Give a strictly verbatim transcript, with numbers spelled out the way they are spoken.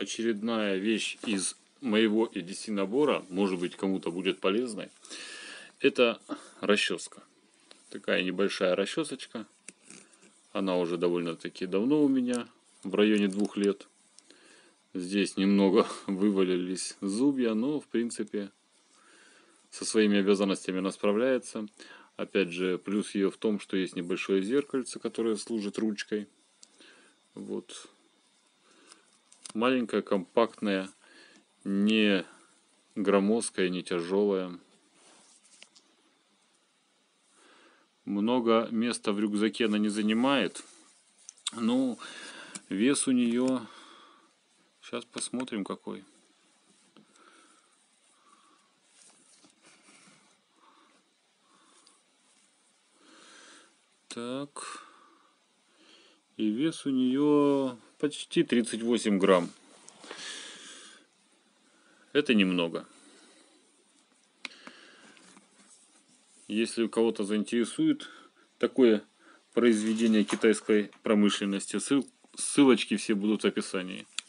очередная вещь из моего и ди си набора, может быть, кому-то будет полезной. Это расческа. Такая небольшая расчесочка. Она уже довольно-таки давно у меня, в районе двух лет. Здесь немного вывалились зубья, но в принципе со своими обязанностями она справляется. Опять же, плюс ее в том, что есть небольшое зеркальце, которое служит ручкой. Вот. Маленькая, компактная, не громоздкая, не тяжелая. Много места в рюкзаке она не занимает. Ну, вес у нее... Сейчас посмотрим какой. Так. И вес у нее почти тридцать восемь грамм. Это немного. Если кого-то заинтересует такое произведение китайской промышленности, ссылочки все будут в описании.